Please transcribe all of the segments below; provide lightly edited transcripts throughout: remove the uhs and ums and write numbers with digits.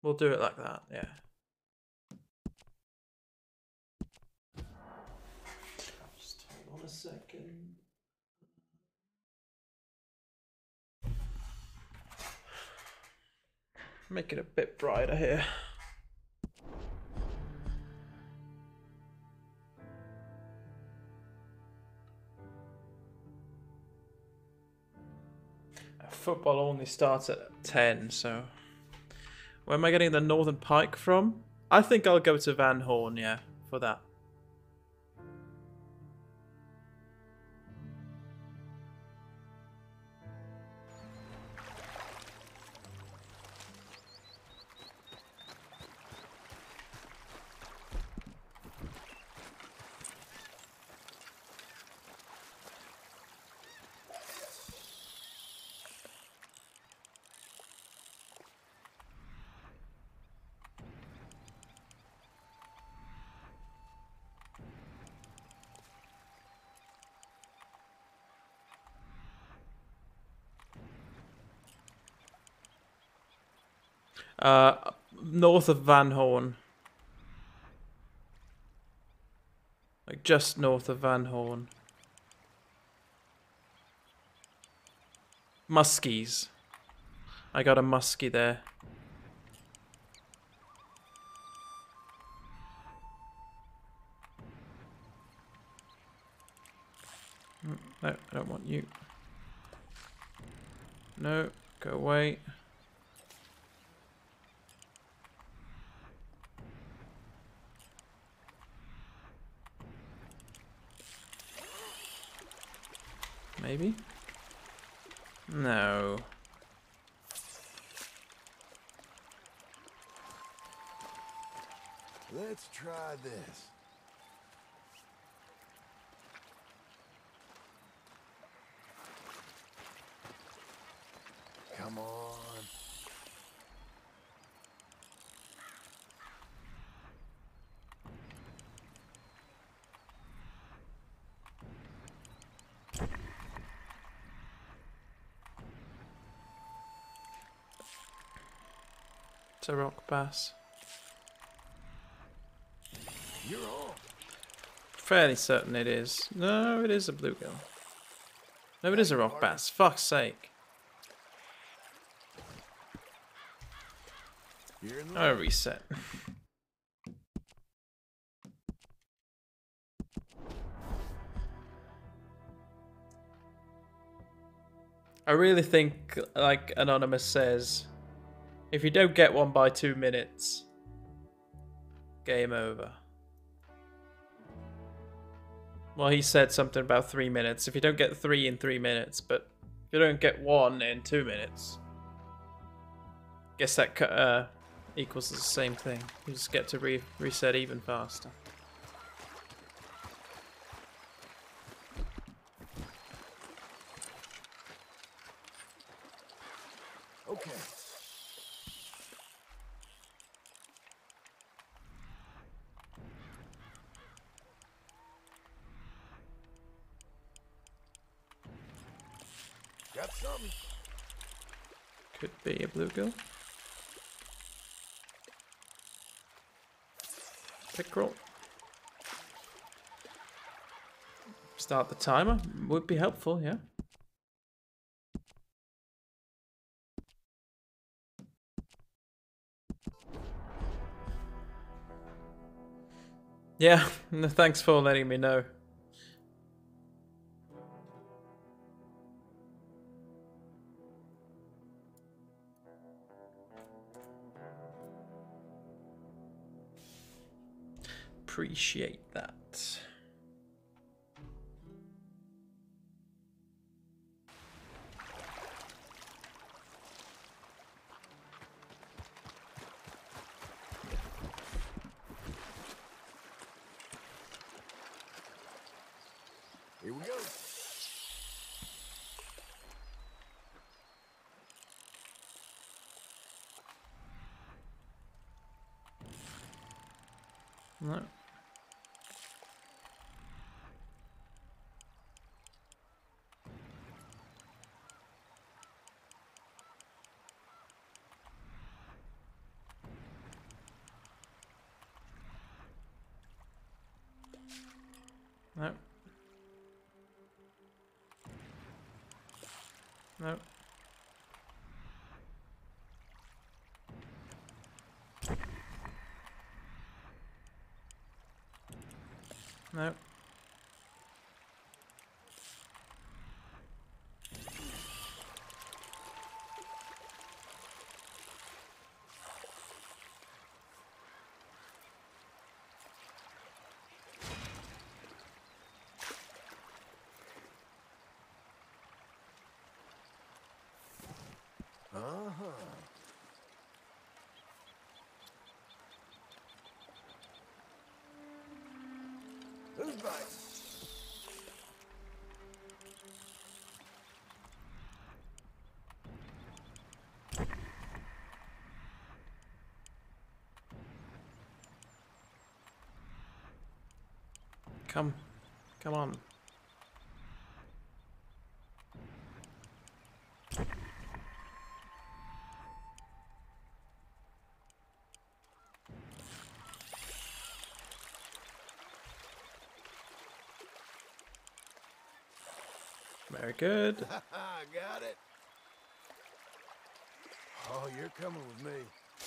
We'll do it like that, yeah. Just hold on a second. Make it a bit brighter here. Football only starts at 10, so... Where am I getting the Northern Pike from? I think I'll go to Van Horn, yeah, for that. North of Van Horn. Like just north of Van Horn. Muskies. I got a muskie there. No, I don't want you. No, go away. Maybe? No. Let's try this. Come on. It's a rock bass. You're on. Fairly certain it is. No, it is a bluegill. No, it is a rock bass. Fuck's sake. I'll reset. I really think, like Anonymous says, if you don't get one by 2 minutes, game over. Well, he said something about 3 minutes. If you don't get 3 in 3 minutes, but if you don't get 1 in 2 minutes, guess that equals the same thing. You just get to reset even faster. Okay. Got something. Could be a bluegill. Pickerel. Start the timer would be helpful, yeah. Yeah, thanks for letting me know. Appreciate that. Here we go. No. No. No. No. Uh-huh. Who's biting? Come. Come on. Very good. Got it. Oh, you're coming with me.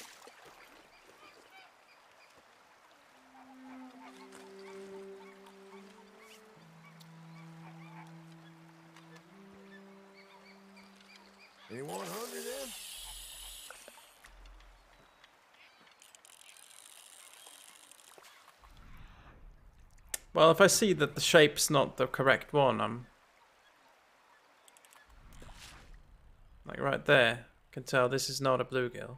Anyone hungry then? Well, if I see that the shape's not the correct one, I'm... like right there. Can tell this is not a bluegill.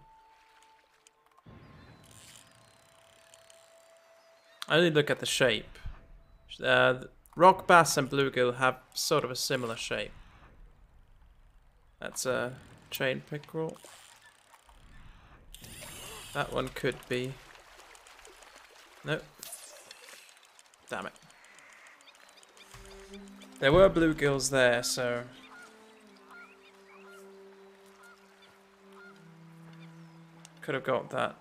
I only look at the shape. Rock bass and bluegill have sort of a similar shape. That's a chain pickerel. That one could be. Nope. Damn it. There were bluegills there, so... could have got that.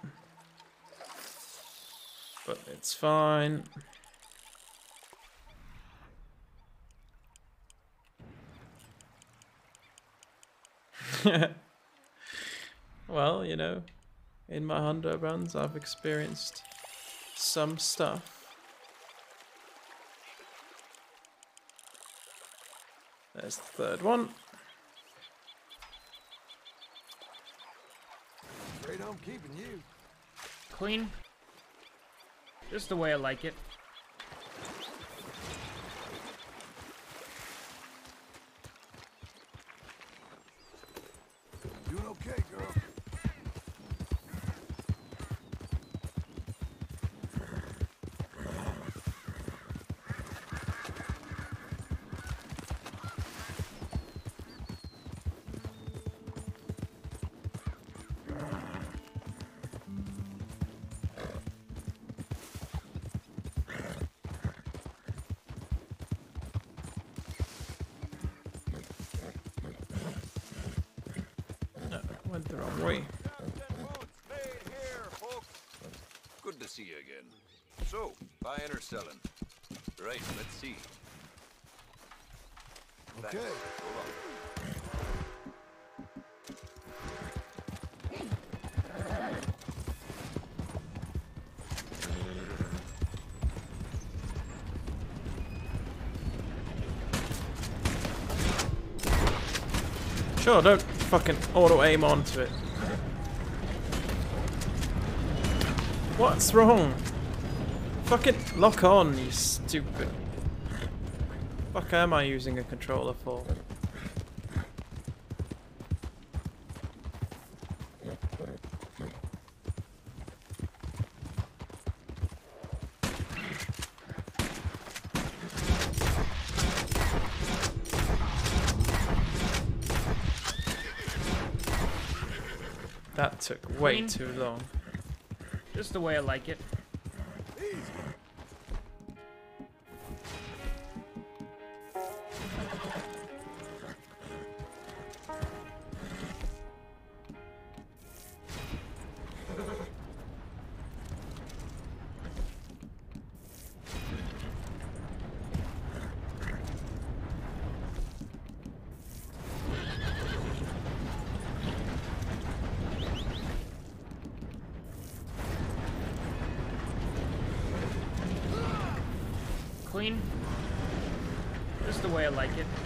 But it's fine. Well, you know, in my hundo runs, I've experienced some stuff. There's the third one. Afraid I'm keeping you. Clean. Just the way I like it. Doing okay, girl. Went the wrong way. Good to see you again. So, buying or selling? Right, let's see. Okay. Hold on. Sure, don't fucking auto-aim onto it. What's wrong? Fucking lock on, you stupid. Fuck am I using a controller for? That took way Clean. too long. Just the way I like it. Clean. Just the way I like it.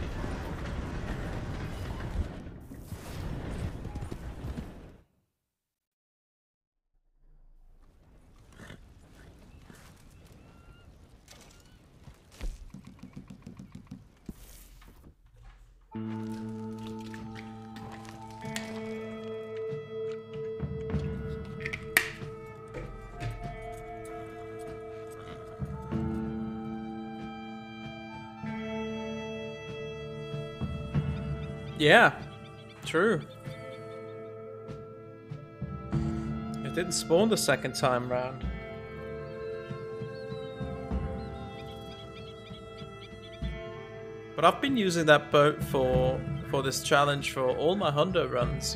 Yeah, true. It didn't spawn the second time round. But I've been using that boat for this challenge for all my Honda runs.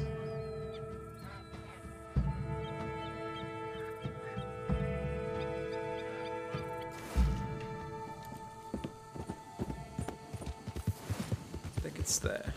I think it's there.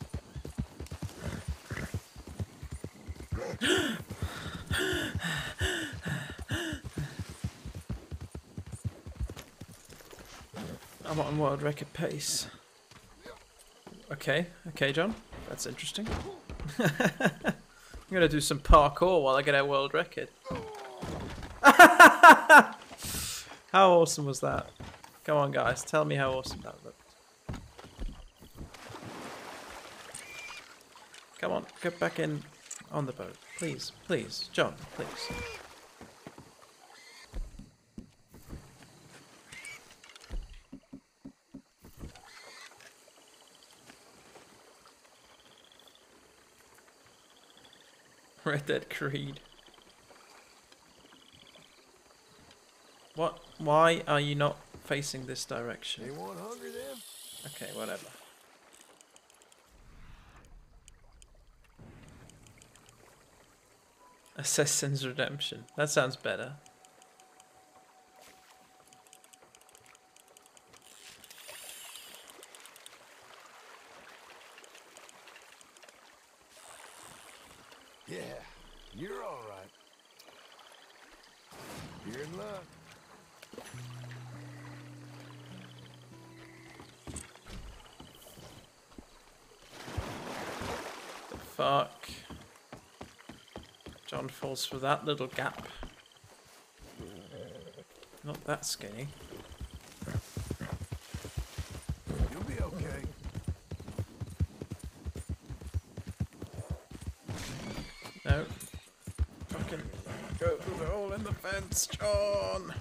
I'm on world record pace. Okay, John. That's interesting. I'm gonna do some parkour while I get a world record. How awesome was that? Come on, guys, tell me how awesome that looked. Come on, get back in on the boat. Please, please, John, please. Red Dead Creed. What? Why are you not facing this direction? They want hungry them? Okay, whatever. Assassin's Redemption. That sounds better. Yeah, you're all right. You're in luck. The fuck? John falls through that little gap. Not that skinny. You'll be okay. No. Fucking go through the hole in the fence, John!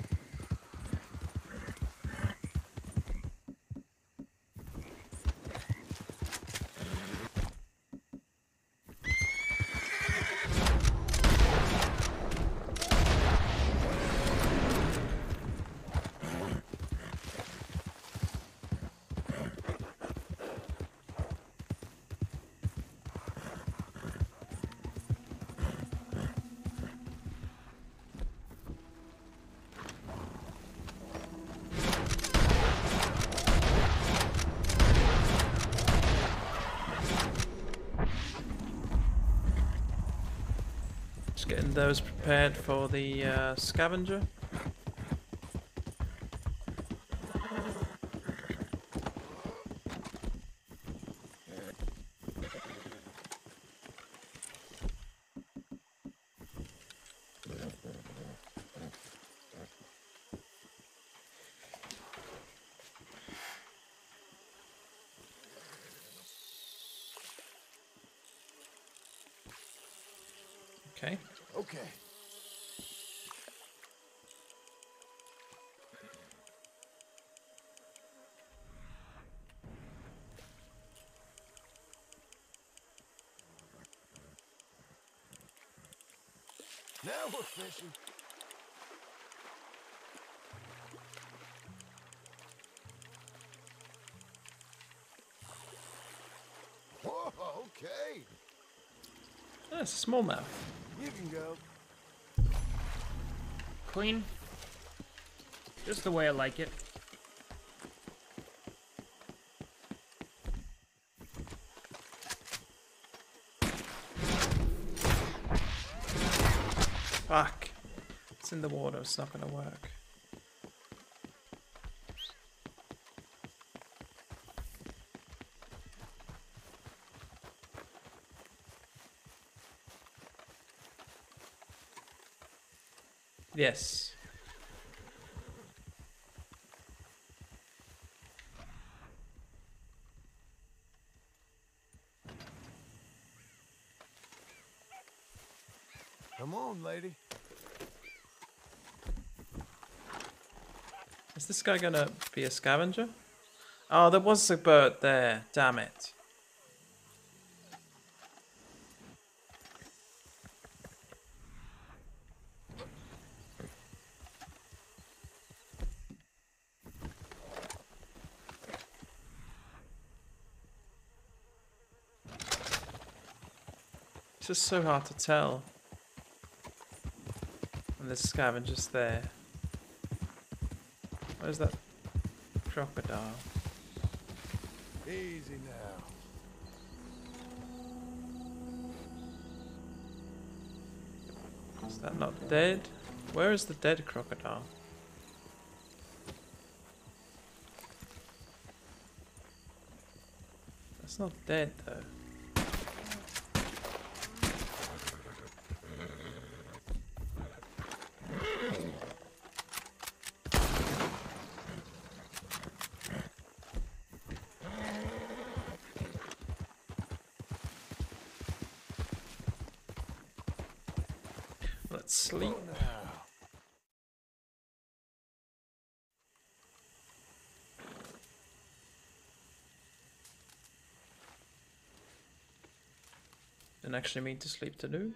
Getting those prepared for the scavenger. Okay. Okay. Now we're fishing. Whoa, okay. That's a smallmouth. You can go. Clean. Just the way I like it. Fuck. It's in the water, it's not gonna work. Yes. Come on, lady. Is this guy gonna be a scavenger? Oh, there was a bird there. Damn it. It's just so hard to tell when there's scavengers there. Where's that crocodile? Easy now. Is that not dead? Where is the dead crocodile? That's not dead though. Let's sleep. Now. Didn't actually mean to sleep to do.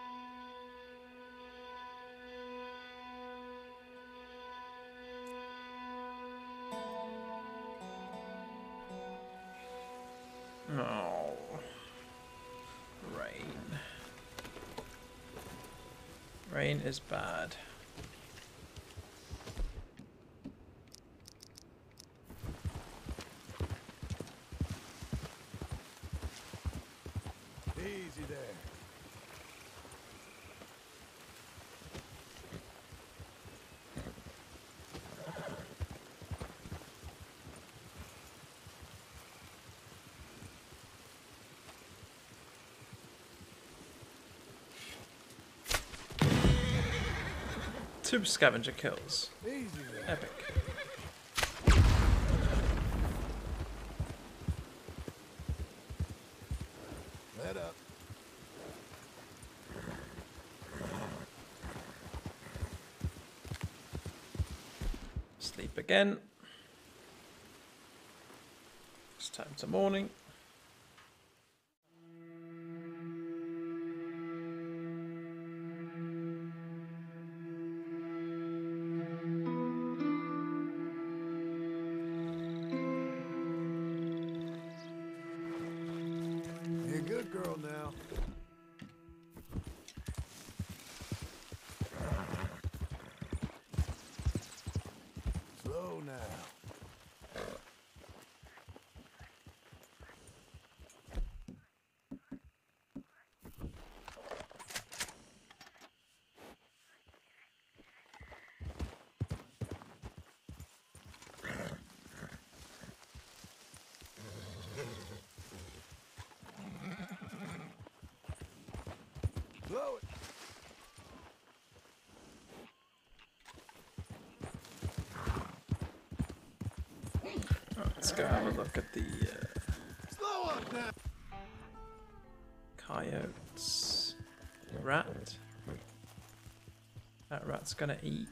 Oh, rain. Rain is bad. Easy there. Two scavenger kills. Easy there. Epic. Let up. Sleep again. It's time to morning. You're a good girl now. Slow now. Slow it. Let's go have a look at the Slow up now. coyotes. Rat. That rat's gonna eat.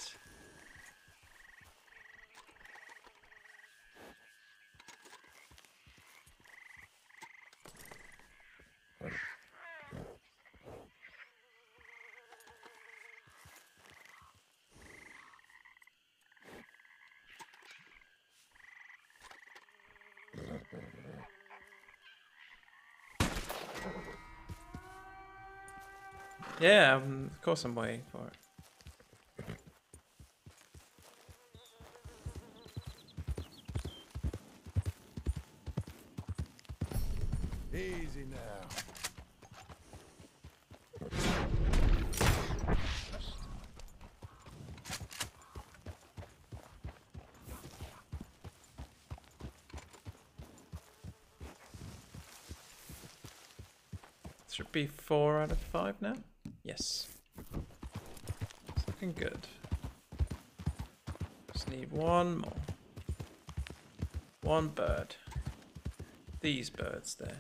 Yeah, of course I'm waiting for it. Easy now. Should be 4 out of 5 now. Yes. It's looking good. Just need one more. One bird. These birds there.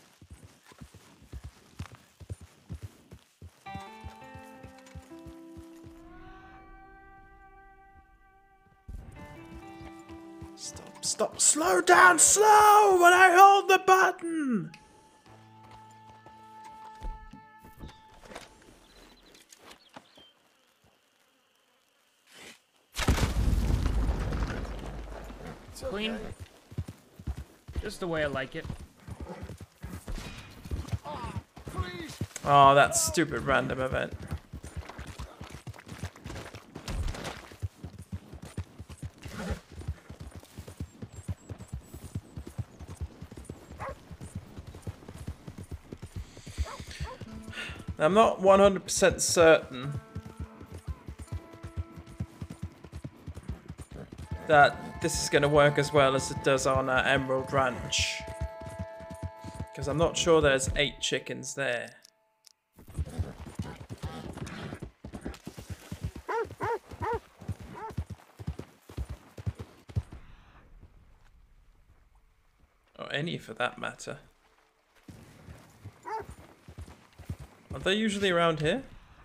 Stop, slow down, slow when I hold the button! It's okay. Clean. Just the way I like it. Please. Oh, that stupid random event. I'm not 100% certain that this is going to work as well as it does on Emerald Ranch. Because I'm not sure there's 8 chickens there. Or any for that matter. Are they usually around here?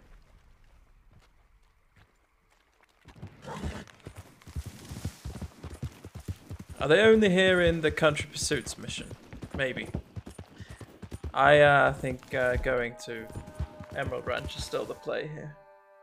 Are they only here in the Country Pursuits mission? Maybe. I think going to Emerald Ranch is still the play here.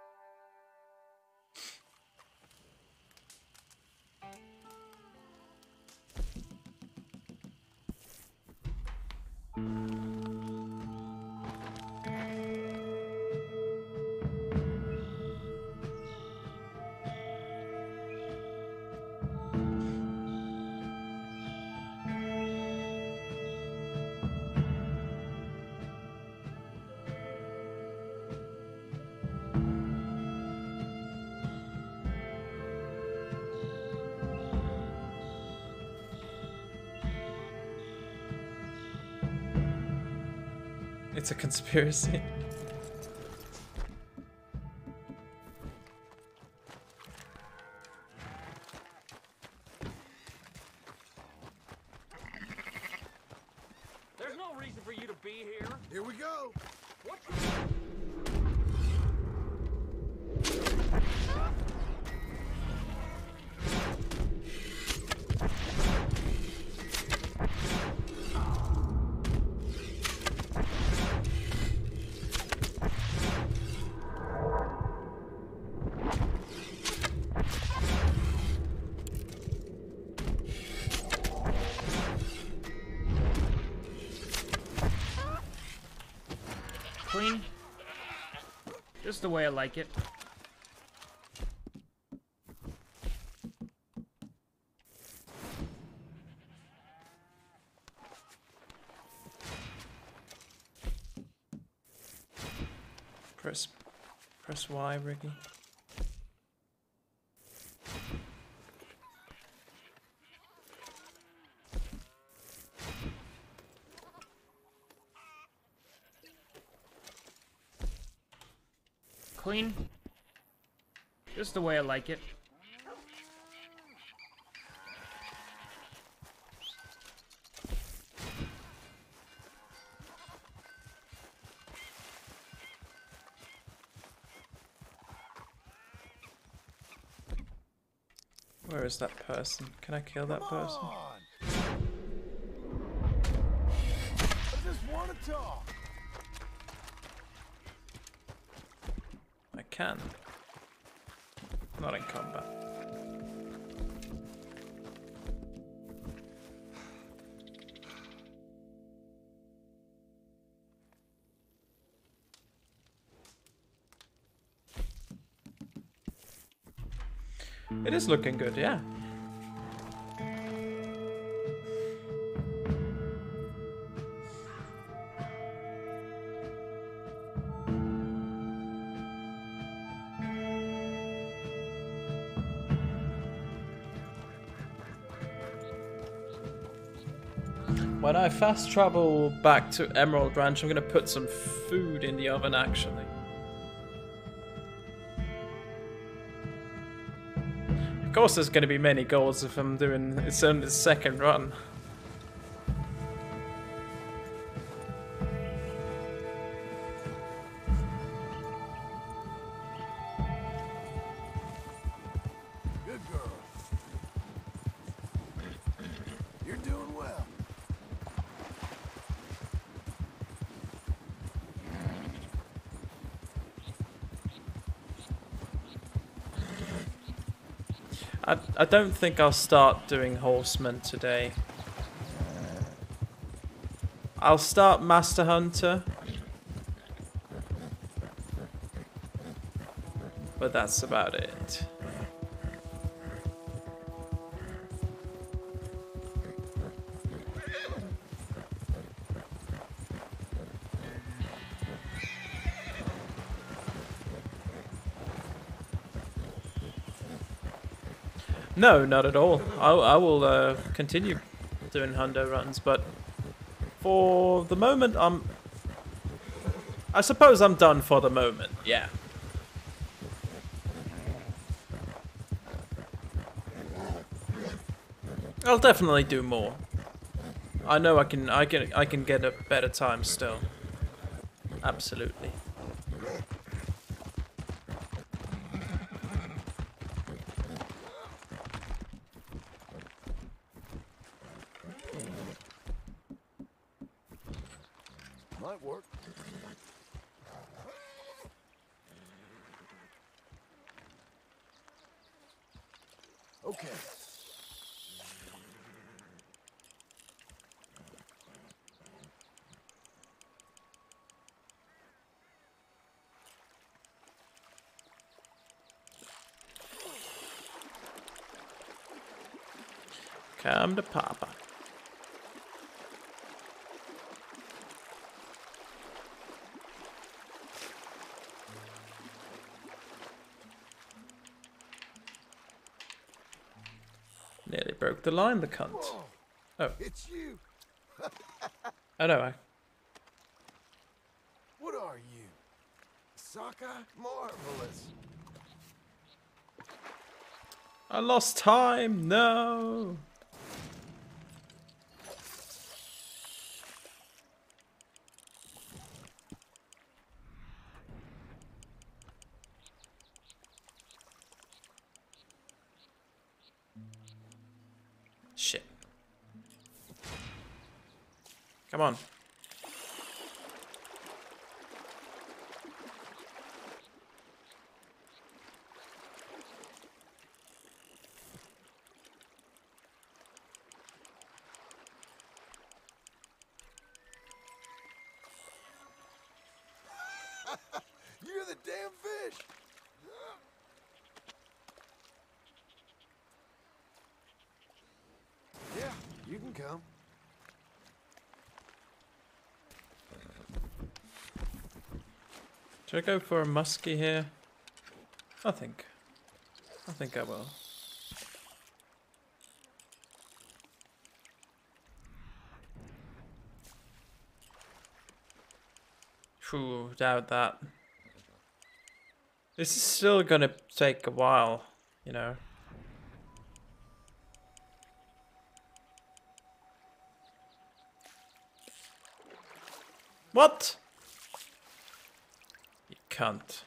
It's a conspiracy. There's no reason for you to be here. Here we go. What? Clean. Just the way I like it. Press Y, Ricky. Clean. Just the way I like it. Where is that person? Can I kill that person? Come on. I just want to talk. I can. Not in combat. It is looking good, yeah. When I fast travel back to Emerald Ranch, I'm going to put some food in the oven, actually. Of course there's going to be many goals if I'm doing it's only the second run. Good girl. You're doing well. I don't think I'll start doing Horsemen today. I'll start Master Hunter. But that's about it. No, not at all. I will continue doing hundo runs, but for the moment, I suppose I'm done for the moment. Yeah. I'll definitely do more. I know I can get a better time still. Absolutely. Might work. Okay. Come to Papa. Nearly broke the line, the cunt. Whoa, Oh, it's you. I know. What are you? Sockeye? Marvelous. I lost time. No. Shit. Come on. You're the damn fish. Yeah, you can come. Should I go for a muskie here? I think I will. Phew, doubt that. This is still gonna take a while, you know. What? You cunt.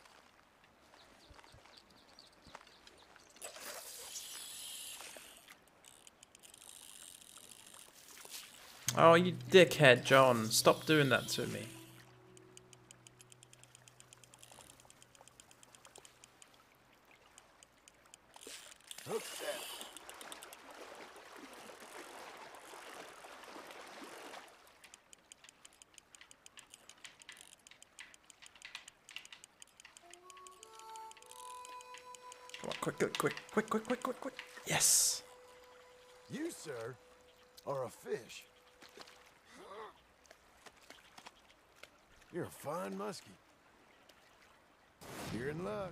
Oh, you dickhead, John. Stop doing that to me. Hook set. Come on, quick. Yes. You, sir, are a fish. You're a fine muskie. You're in luck.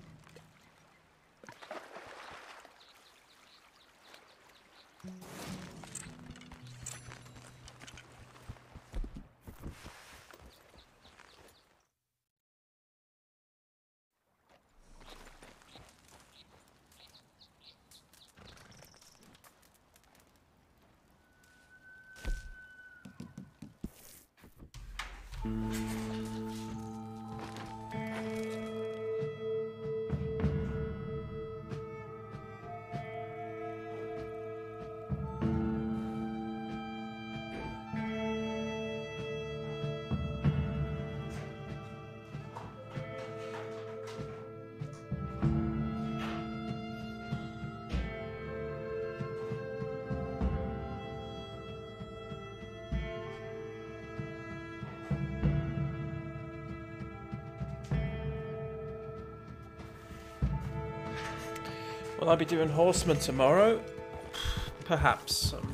Will I be doing Horseman tomorrow? Perhaps. I'm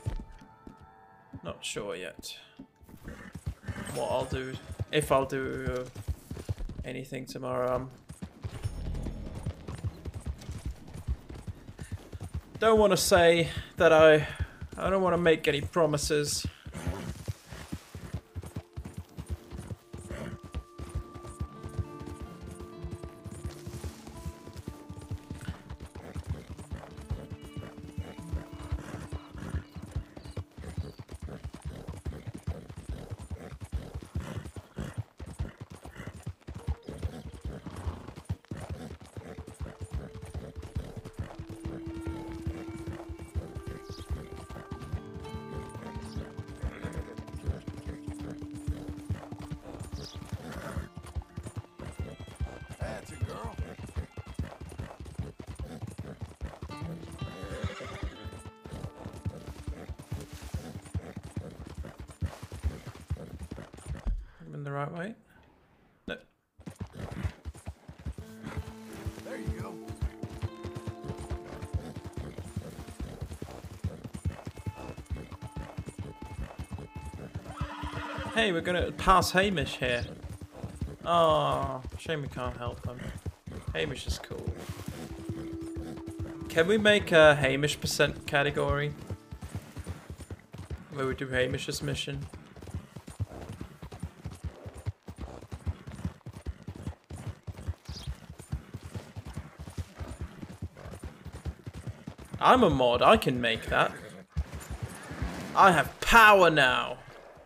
not sure yet what I'll do. If I'll do anything tomorrow. Don't want to say that I don't want to make any promises. That's a girl. I'm in the right way? No. There you go. Hey, we're gonna pass Hamish here. Oh, shame we can't help him. Hamish is cool. Can we make a Hamish percent category? Where we do Hamish's mission? I'm a mod, I can make that. I have power now.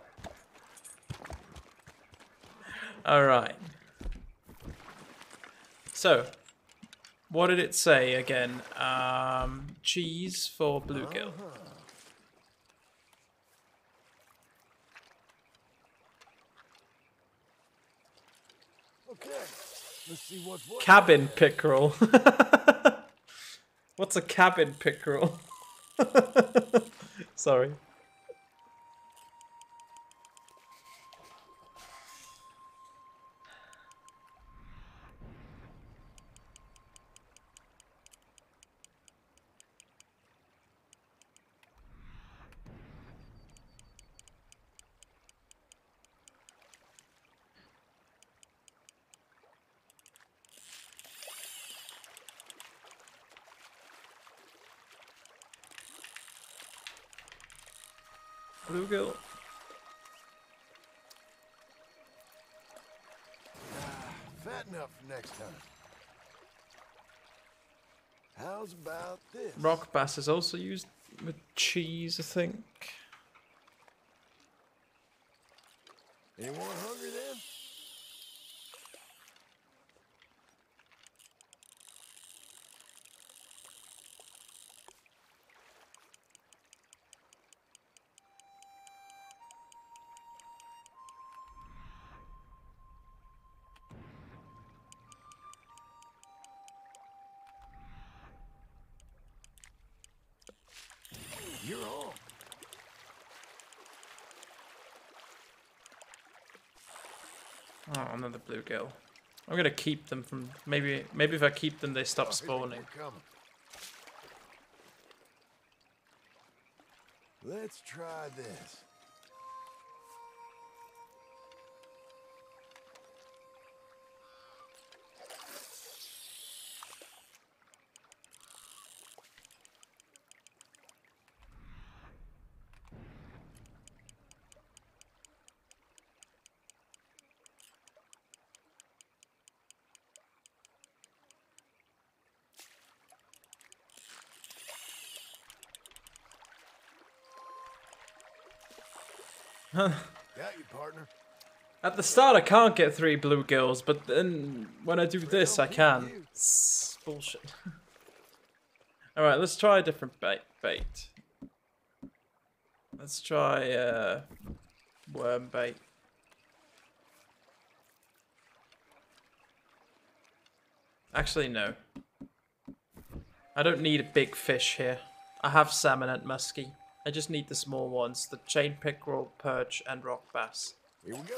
Alright. So, what did it say again? Cheese for bluegill. Okay, let's see what's what. Cabin pickerel. What's a cabin pickerel? Sorry. Bluegill. Fat enough for next time. How's about this? Rock bass is also used with cheese, I think. Anyone hungry then? You're on. Oh, another bluegill. I'm gonna keep them from maybe if I keep them they stop spawning. They're coming. Let's try this. Got you, partner. At the start, I can't get 3 bluegills, but then when I do this, I can. It's bullshit. Alright, let's try a different bait. Let's try worm bait. Actually, no. I don't need a big fish here. I have salmon and muskie. I just need the small ones, the chain pickerel, perch, and rock bass. Here we go.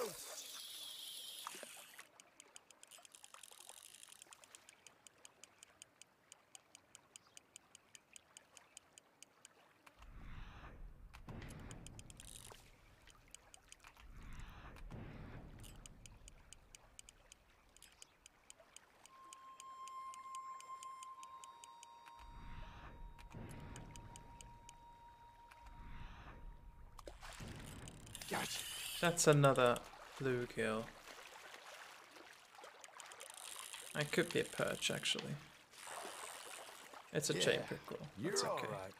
Gotcha. That's another bluegill. I could be a perch, actually. It's a chain pickerel. That's You're okay. all right.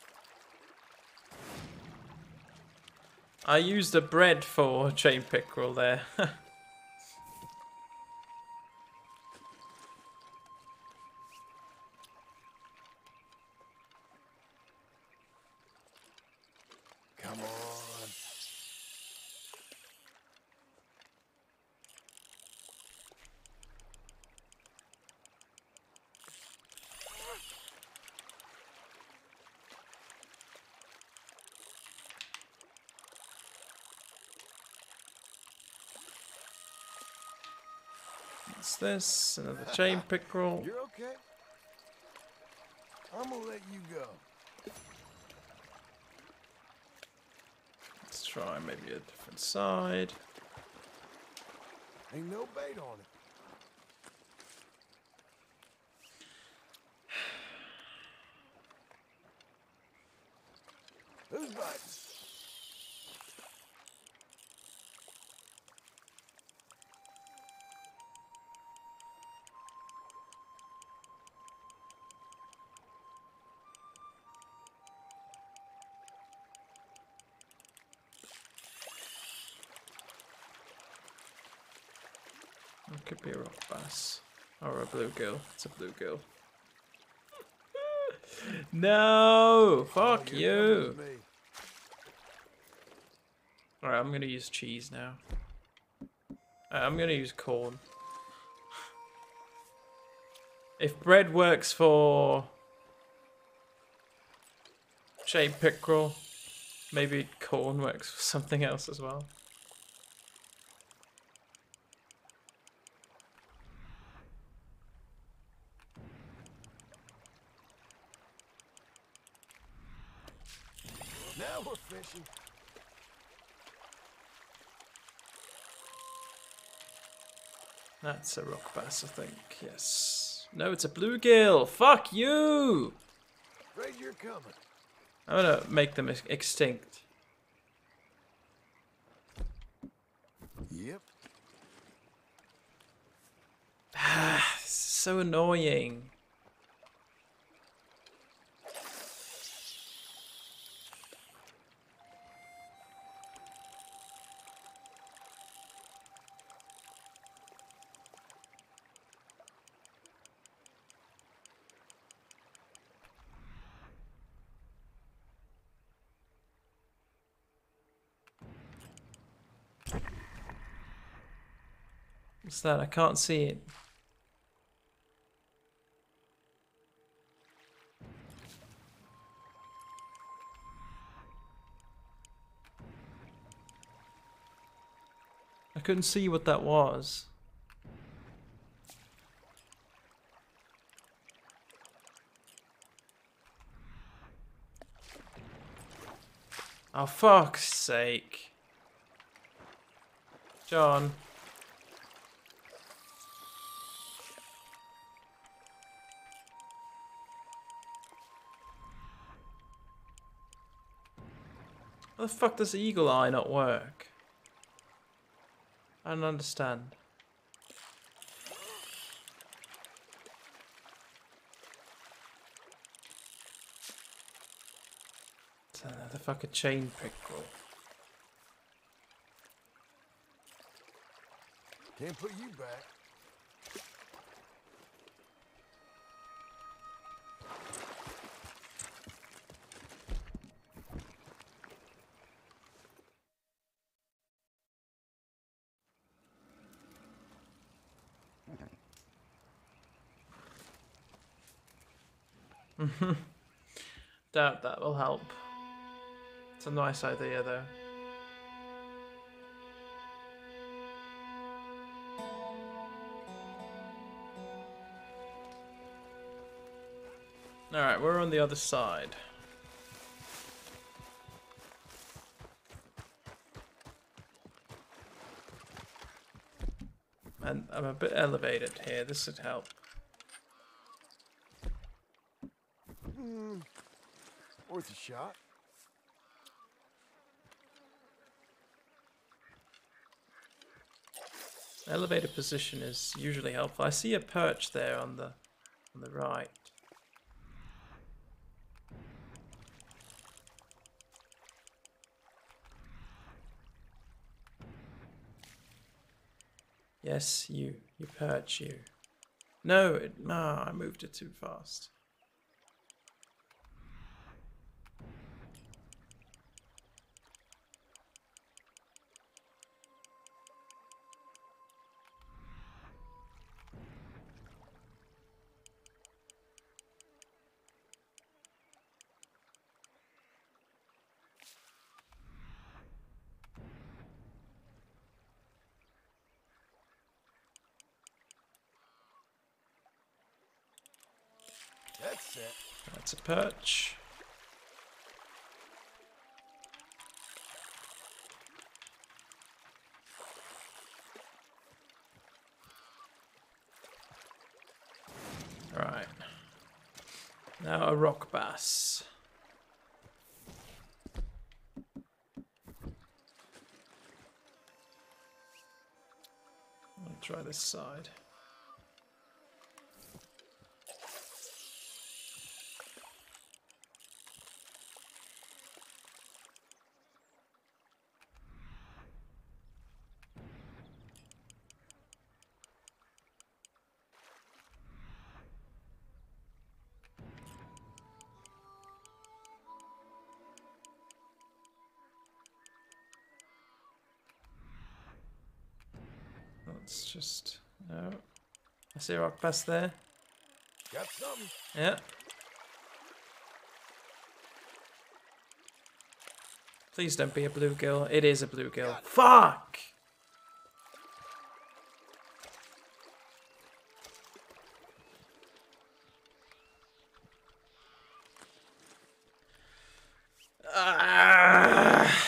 I used a bread for chain pickerel there. Come on. What's this? Another chain pickerel. You're okay. I'm gonna let you go. Let's try maybe a different side. Ain't no bait on it. Who's biting? It could be a rock bass. Or a bluegill. It's a bluegill. No! Fuck You're coming you! with me. Alright, I'm gonna use cheese now. I'm gonna use corn. If bread works for chain pickerel, maybe corn works for something else as well. Now we're fishing. That's a rock bass, I think. Yes. No, it's a bluegill. Fuck you! Afraid you're coming. I'm gonna make them extinct. Yep. So annoying. What's that? I can't see it. I couldn't see what that was. Oh, fuck's sake. John. How the fuck does Eagle Eye not work? I don't understand. It's another fucking chain pickerel. Can't put you back. Doubt that will help. It's a nice idea though. Alright, we're on the other side. And I'm a bit elevated here, this would help. Worth a shot. Elevated position is usually helpful. I see a perch there on the right. Yes, you perch, you. No, I moved it too fast. That's set. That's a perch. Right. Now a rock bass. I'll try this side. Let's just... No. I see a rock bass there. Got something. Yeah. Please don't be a bluegill. It is a bluegill. Fuck! Ah!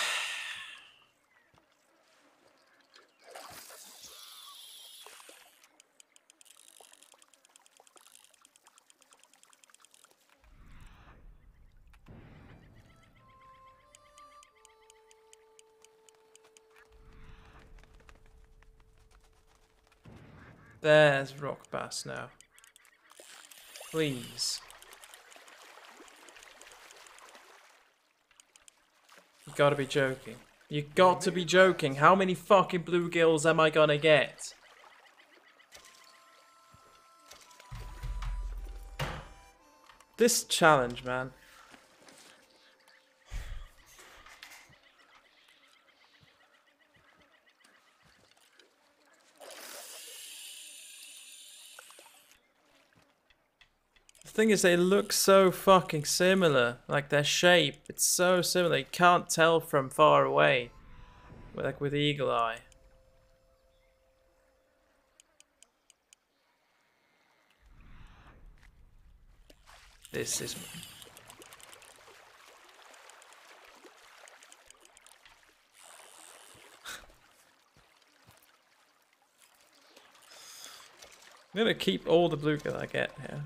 There's rock bass now. Please. You gotta be joking. You got to be joking. How many fucking bluegills am I gonna get? This challenge, man. The thing is, they look so fucking similar. Like their shape, it's so similar. You can't tell from far away. Like with eagle eye. This is... I'm gonna keep all the bluegill I get here.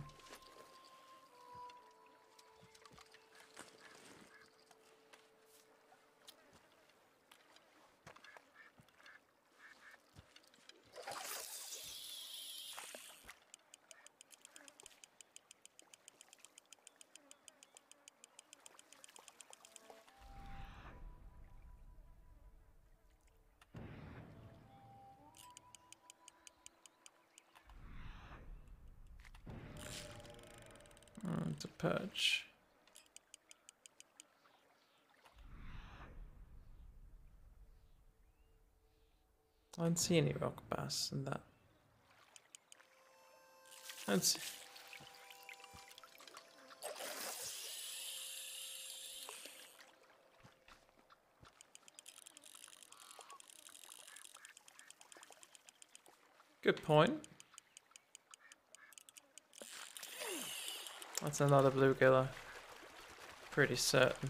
to perch. I don't see any rock bass in that. Let's see. Good point. That's another bluegiller. Pretty certain.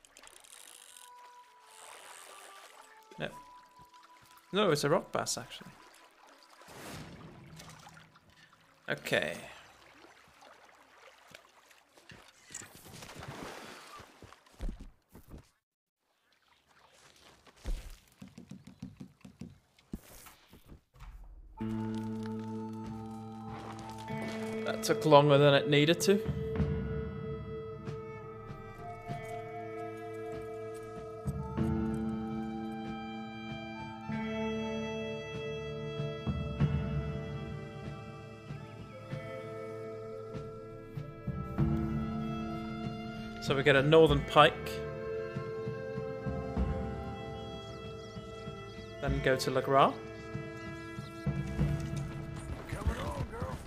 Yep. No, it's a rock bass actually. Okay. That took longer than it needed to. So we get a northern pike. Then go to Le Gras. Coming on, girl.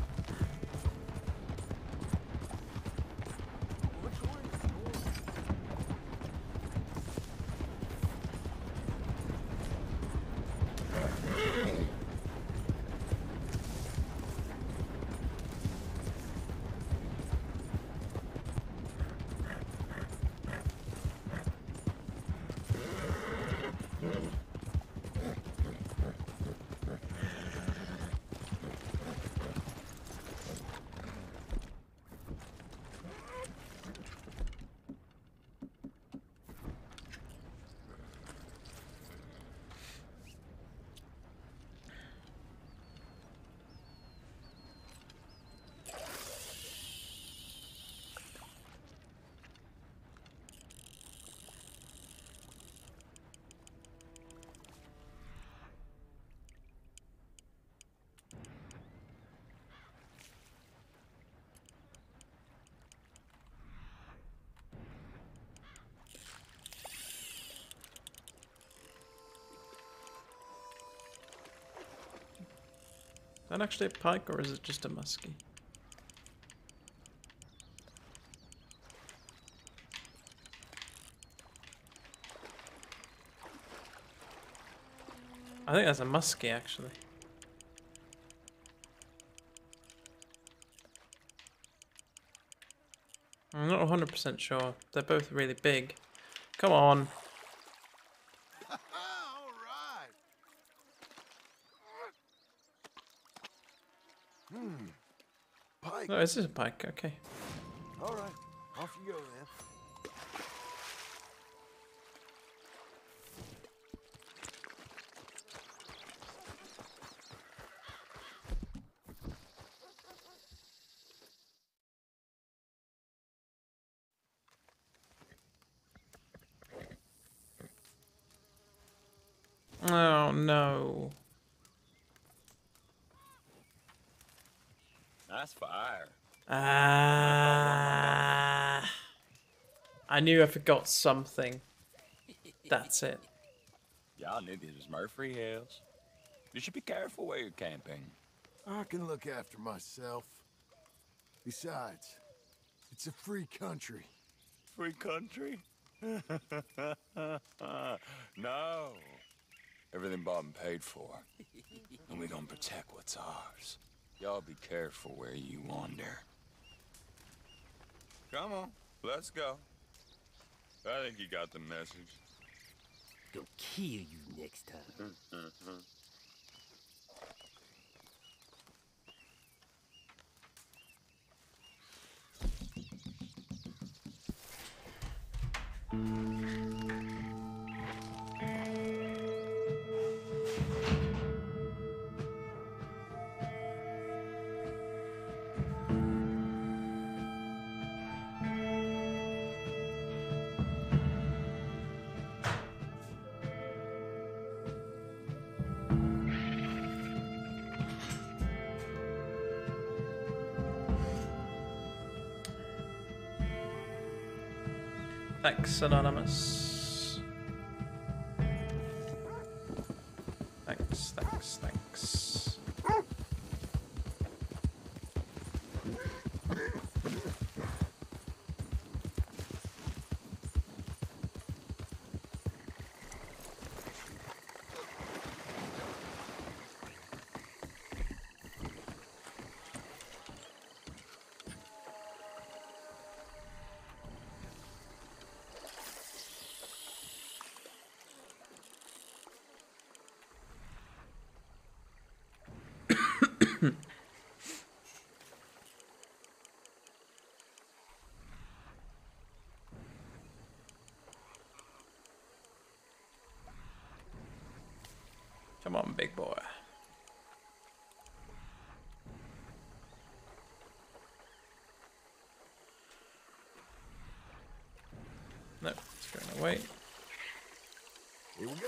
Is that actually a pike or is it just a muskie? I think that's a muskie actually. I'm not 100% sure. They're both really big. Come on. All right. Pike. No, this is a pike. Okay. All right. Off you go then. Oh no. Nice fire. Ah. I knew I forgot something. That's it. Y'all knew this was Murphy Hills. You should be careful where you're camping. I can look after myself. Besides, it's a free country. Free country? No. Everything bought and paid for. And we gonna protect what's ours. Y'all be careful where you wander. Come on, let's go. I think you got the message. Gonna kill you next time. Thanks, Anonymous. Thanks, thanks, thanks. Come on, big boy. No, it's going away. Here we go.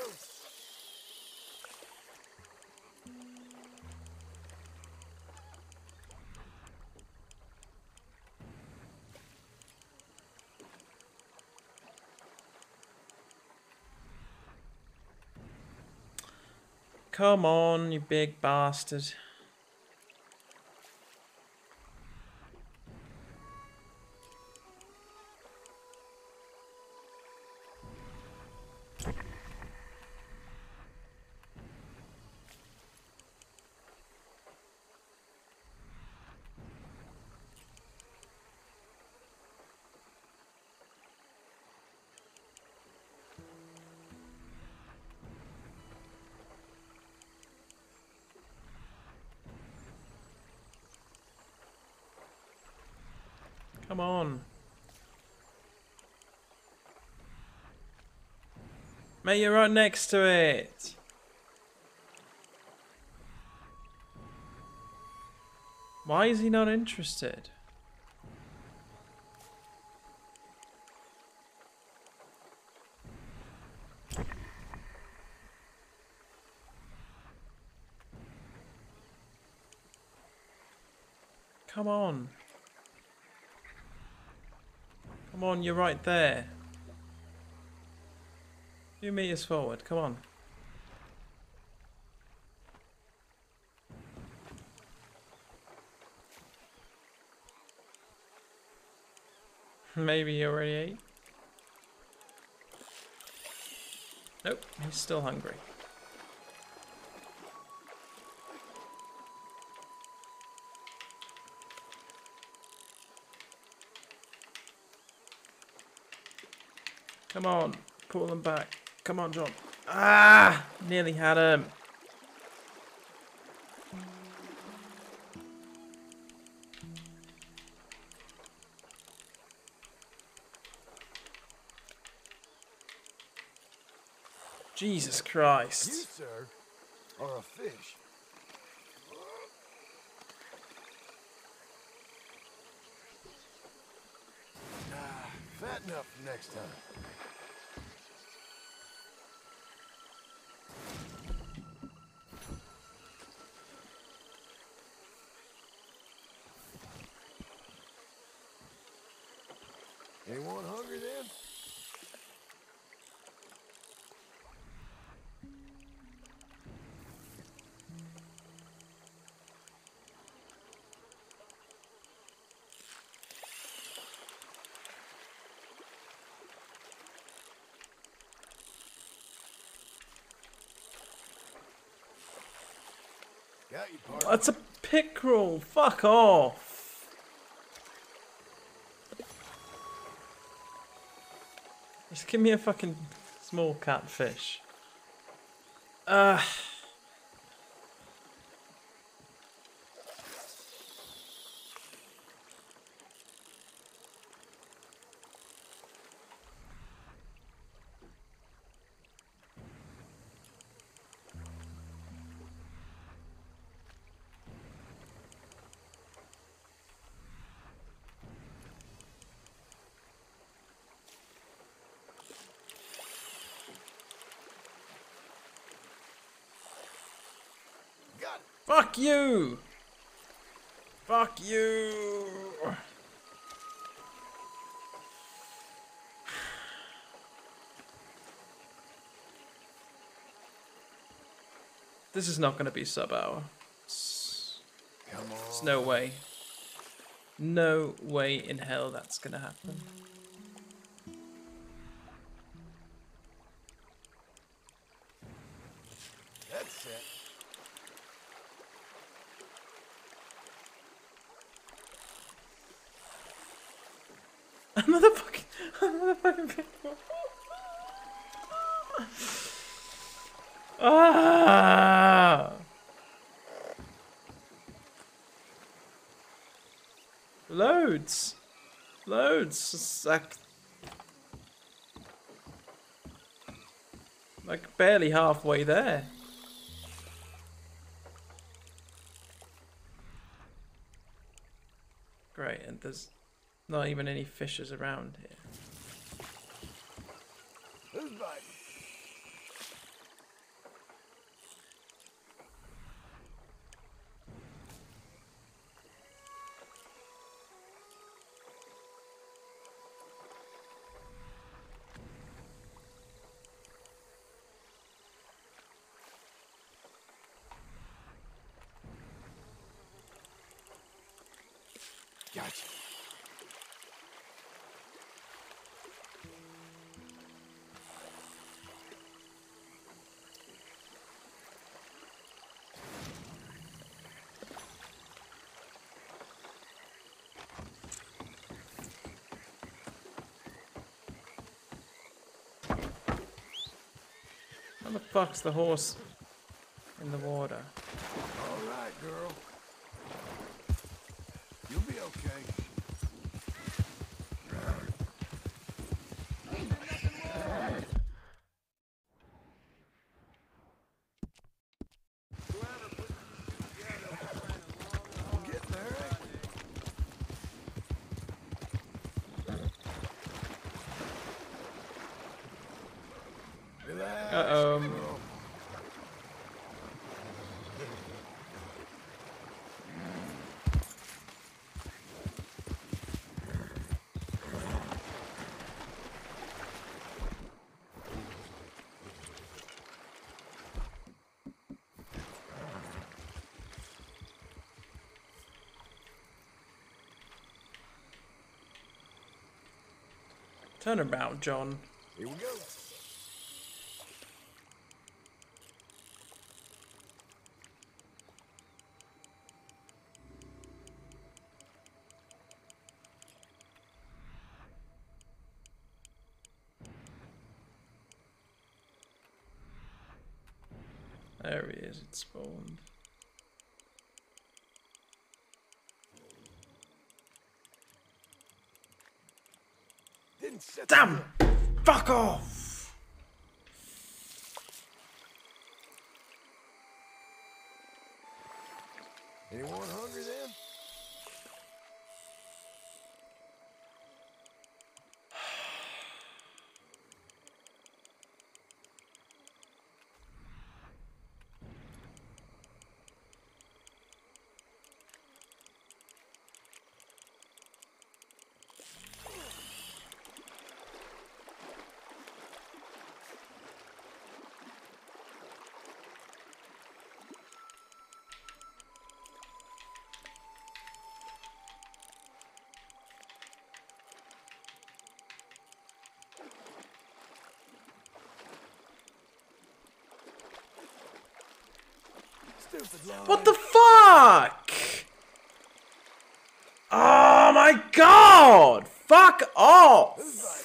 Come on, you big bastard. Come on. Mate, you're right next to it. Why is he not interested? Come on. Come on, you're right there. A few meters forward, come on. Maybe he already ate. Nope, he's still hungry. Come on, pull them back. Come on, John. Ah! Nearly had him. Jesus Christ. You, sir, are a fish. Fat enough for next time. Anyone hungry then? Got you, partner. That's a pickerel. Fuck off. Just give me a fucking small catfish. Got it. Fuck you! Fuck you! This is not going to be sub-hour. There's no way. No way in hell that's going to happen. That's it. Another fucking people. Ah! Loads. Loads. It's like barely halfway there. Great, and there's not even any fishes around here. Who's biting? Gotcha. How the fuck's the horse in the water? All right, girl. You'll be okay. I'm getting there, ain't we? Relax, girl. Turn around, John. Here we go. There he is, it spawned. Didn't set Damn! Fuck off! Anyone hungry then? Stupid line. What the fuck? Oh my god! Fuck off! Who's biting?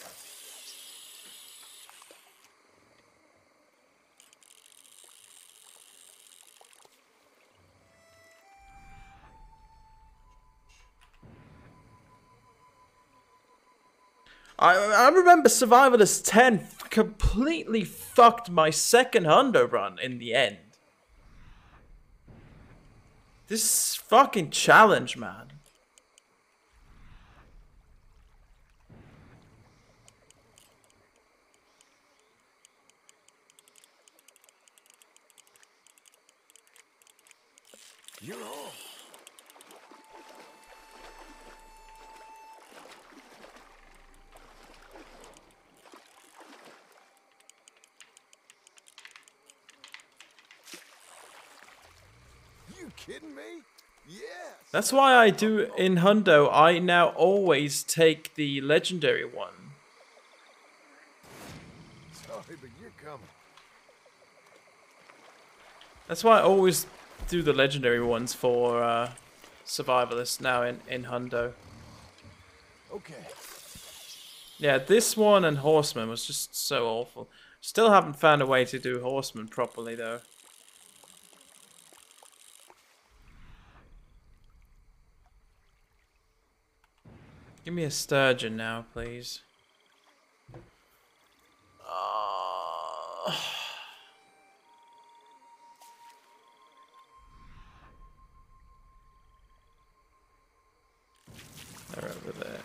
I remember Survivalist 10 completely fucked my second hundo run in the end. This fucking challenge, man. You're on. kidding me? Yes. That's why I do in Hundo. I now always take the legendary one. Sorry, but you're coming. That's why I always do the legendary ones for Survivalist now in Hundo. Okay. Yeah, this one and Horseman was just so awful. Still haven't found a way to do Horseman properly though. Give me a sturgeon now, please. They're over there.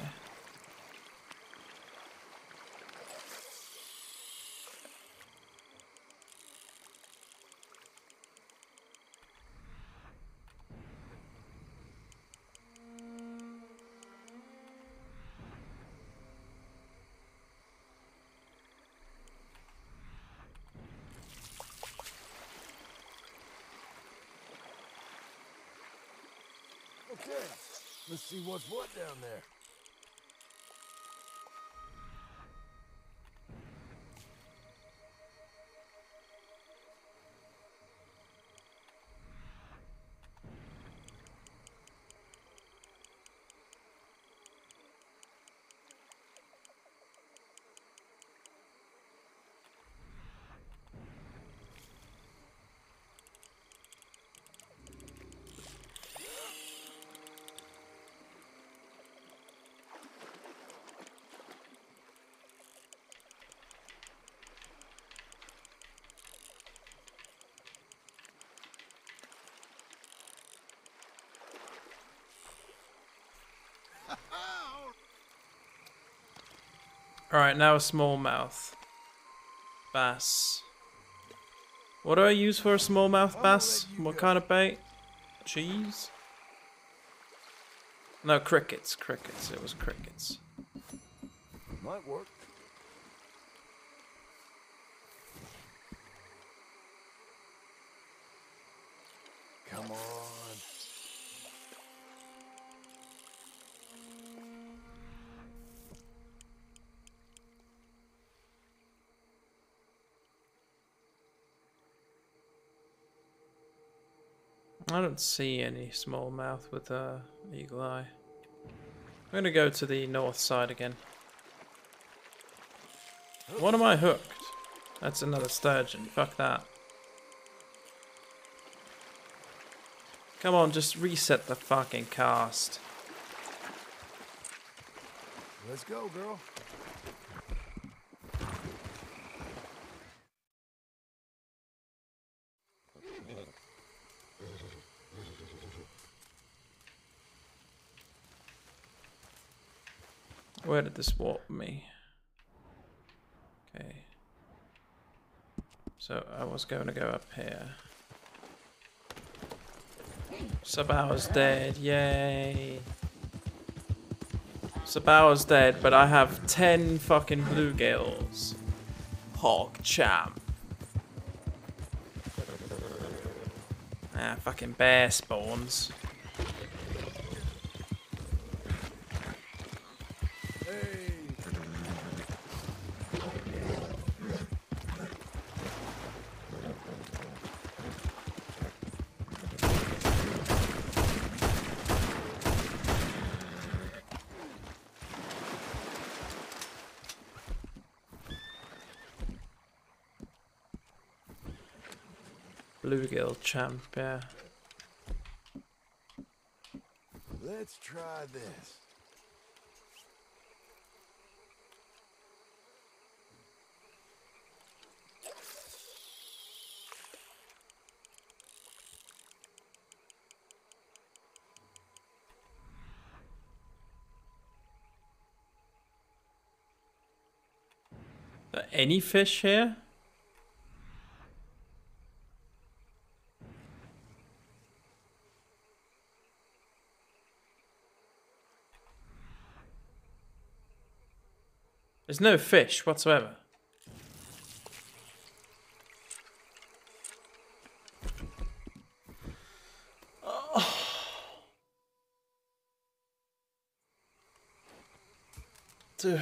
Okay. Let's see what's what down there. Alright, now a smallmouth. Bass. What do I use for a smallmouth bass? What kind of bait? Cheese? No, crickets. Crickets. It was crickets. Might work. Come on. I don't see any smallmouth with a eagle eye. I'm gonna go to the north side again. What am I hooked? That's another sturgeon. Fuck that. Come on, just reset the fucking cast. Let's go, girl. Where did this warp me? Okay. So I was going to go up here. Sabauer's dead, yay. Sabauer's dead, but I have 10 fucking bluegills. Hog champ. Ah, fucking bear spawns. Bluegill champ, yeah. Let's try this. Any fish here? There's no fish whatsoever. Dude.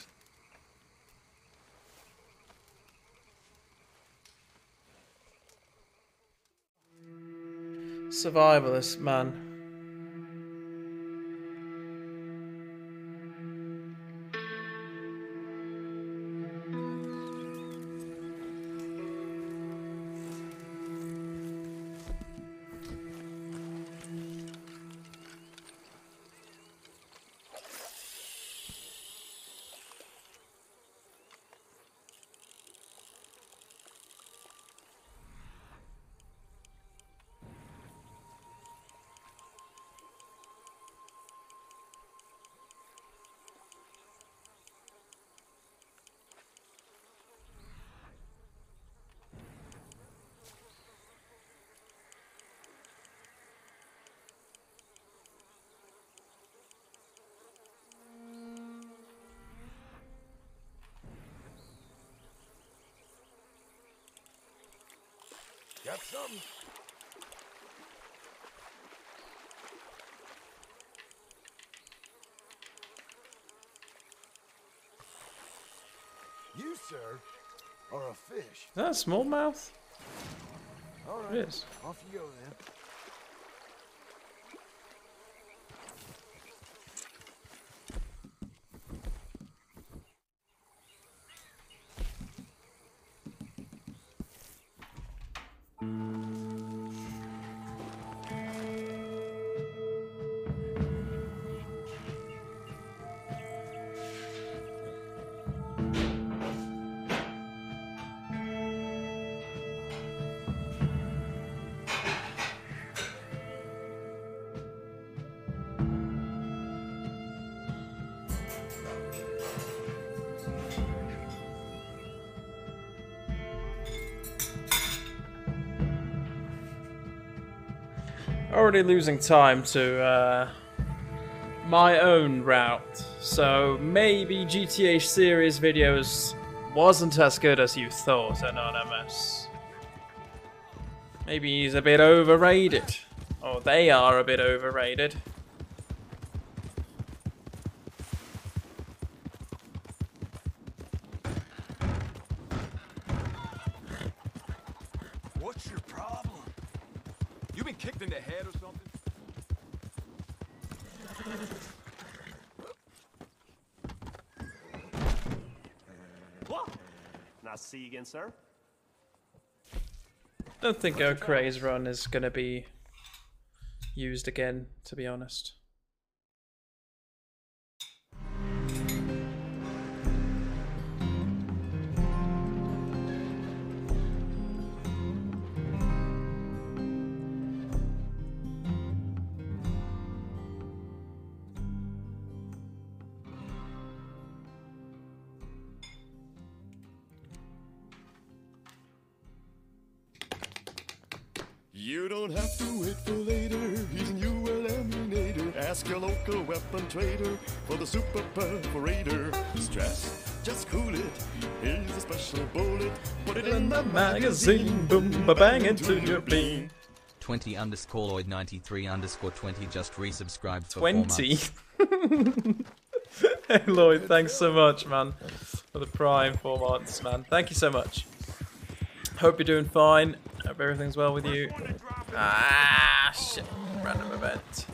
Survivalist, man. Got something? You, sir, are a fish. Is that a smallmouth? All right, It is. off you go then. Already losing time to my own route, so maybe GTA series videos wasn't as good as you thought, Anonymous. Maybe he's a bit overrated, or they are a bit overrated. What's your problem? You been kicked in the head or something? Nice to see you again, sir. Don't think O'Crae's run is gonna be used again, to be honest. You don't have to wait for later, he's a new eliminator. Ask your local weapon trader for the super perforator. Stress, just cool it, here's a special bullet. Put it in the magazine, boom, ba-bang into your bean. 20_Lloyd93_20 just resubscribed for 20? 4 months. Hey Lloyd, thanks so much, man, for the Prime 4 months, man. Thank you so much. Hope you're doing fine. Hope everything's well with you. Ah, shit. Random event.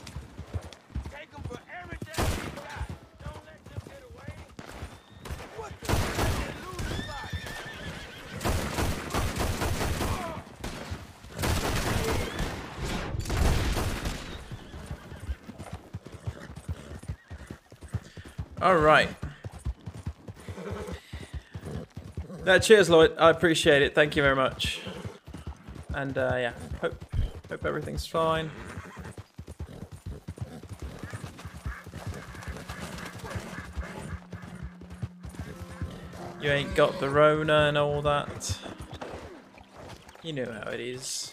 Alright. Cheers, Lloyd. I appreciate it. Thank you very much. And yeah, hope everything's fine. You ain't got the Rona and all that. You know how it is.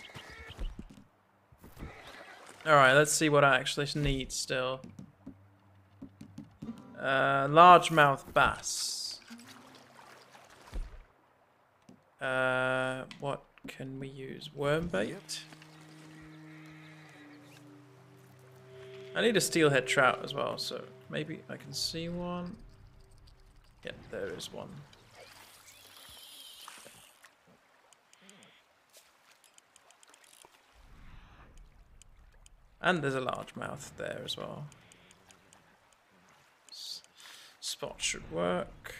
Alright, let's see what I actually need still. Largemouth bass. What can we use? Worm bait? I need a steelhead trout as well, so maybe I can see one. Yep, there is one. And there's a largemouth there as well. Spot should work.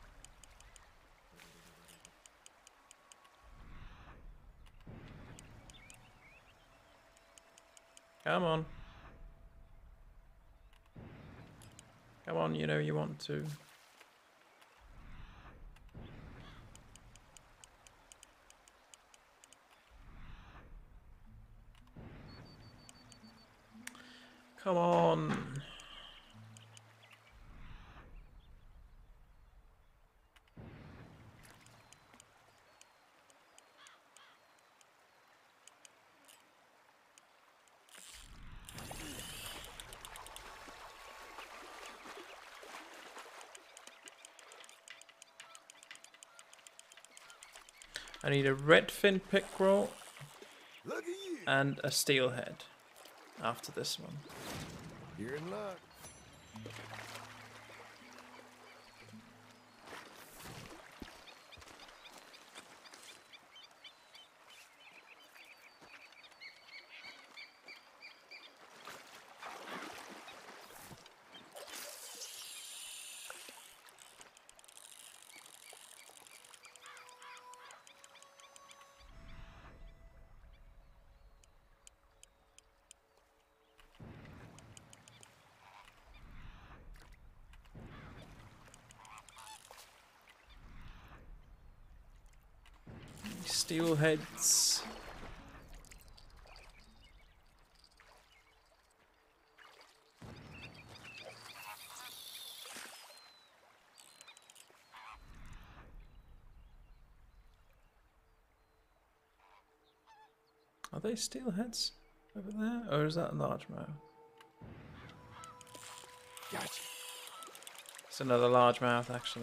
Come on. Come on, you know you want to. Come on. I need a redfin pickerel Look at you. and a steelhead after this one. You're in luck. Steelheads. Are they steelheads over there? Or is that a largemouth? Gotcha. It's another largemouth, actually.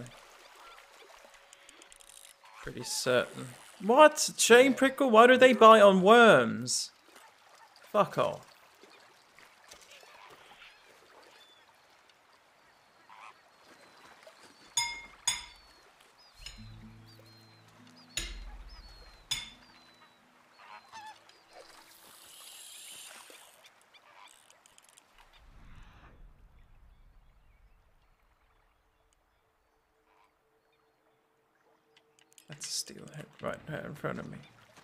Pretty certain. What? Chain prickle? Why do they bite on worms? Fuck off. That's a steelhead right there in front of me.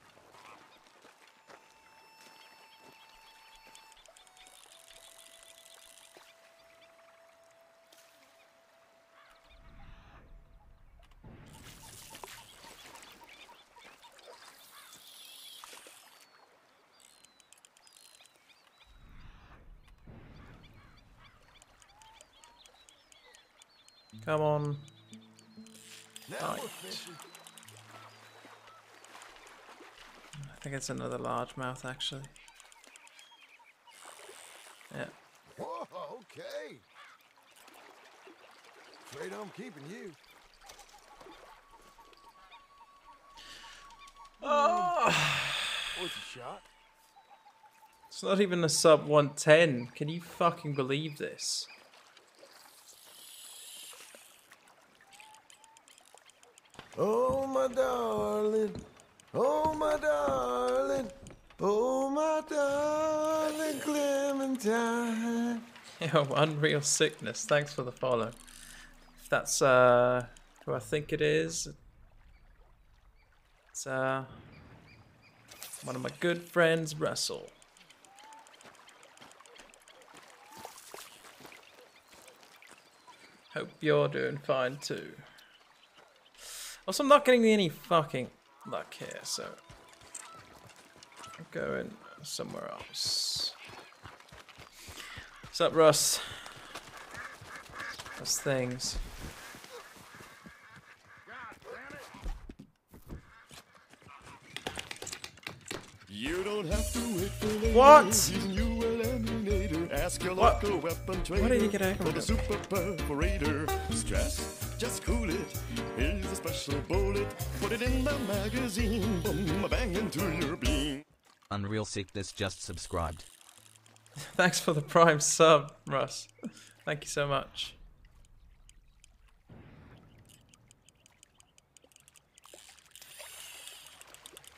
Come on. Now Right. we're fishing. I think it's another largemouth, actually. Yeah. Whoa, okay. Afraid I'm keeping you. Oh, Worth a shot. it's not even a sub 110. Can you fucking believe this? Oh, my darling. Oh, my darling. Oh, my darling Clementine. Yo, Unreal Sickness, thanks for the follow. If that's who I think it is. It's one of my good friends, Russell. Hope you're doing fine too. Also, I'm not getting any fucking luck here, so I'm going somewhere else. What's up, Russ? Those things. You don't have to wait for later. What? Using you eliminator. Ask your What? local weapon trader. What did you get out for of the it? super perforator? Stress, just cool it. Here's a special bullet. Put it in the magazine. Boom, bang into your beam. Unreal Sickness just subscribed. Thanks for the prime sub, Russ. Thank you so much.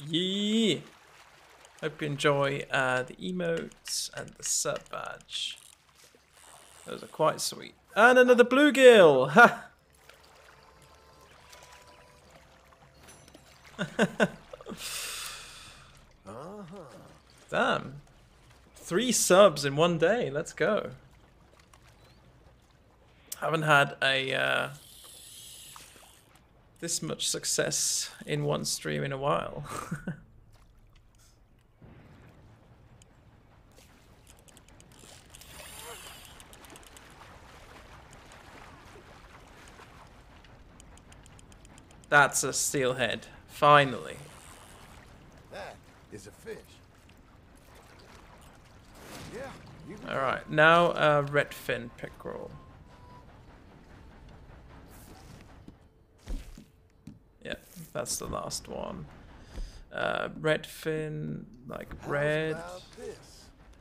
Yeah. Hope you enjoy the emotes and the sub badge. Those are quite sweet. And another bluegill! Ha! Damn. 3 subs in one day. Let's go. Haven't had a this much success in one stream in a while. That's a steelhead. Finally. That is a fish. Yeah. Alright, now redfin pickerel. Yeah, that's the last one. Redfin, like red. How's about this?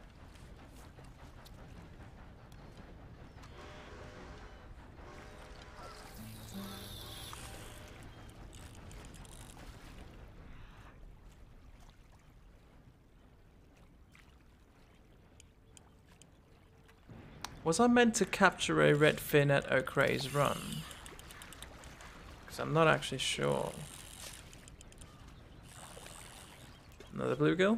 Was I meant to capture a redfin at O'Cray's Run? Because I'm not actually sure. Another bluegill?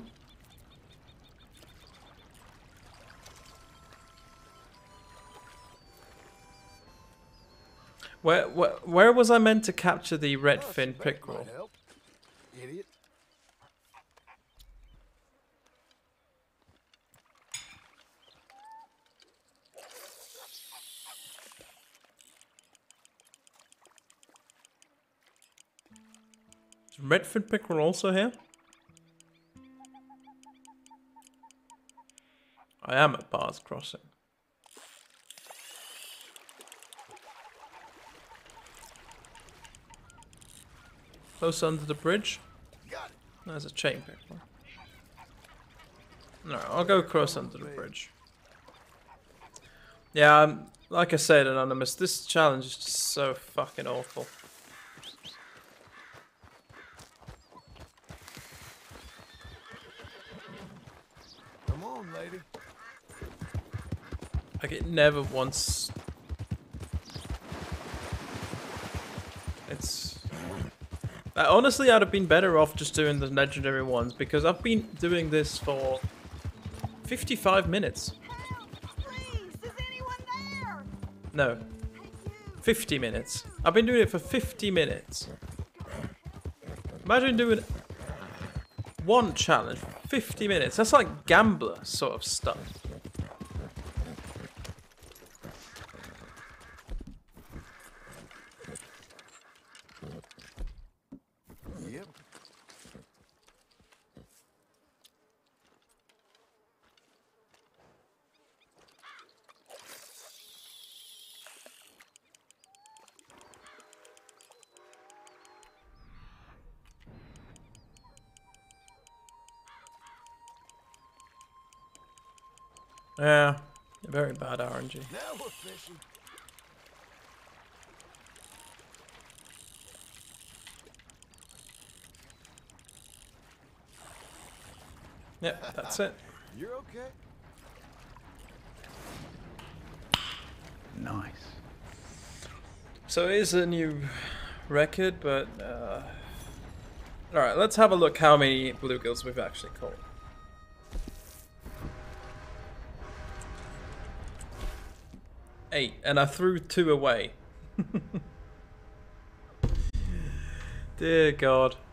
Where was I meant to capture the redfin pickerel? Idiot. Is redfin pickerel also here? I am at Bars Crossing. Close under the bridge. Got it. There's a chain pickerel. No, I'll go close under the bridge. Yeah, like I said, Anonymous, this challenge is just so fucking awful. Come on, lady. Like it never once. It's. Honestly, I'd have been better off just doing the legendary ones because I've been doing this for 55 minutes. No. 50 minutes. I've been doing it for 50 minutes. Imagine doing one challenge for 50 minutes. That's like gambler sort of stuff. Yep. Yeah, very bad RNG. Now we're fishing. Yep, that's it. You're okay. Nice. So it is a new record, but alright, let's have a look how many bluegills we've actually caught. Eight, and I threw 2 away. Dear God.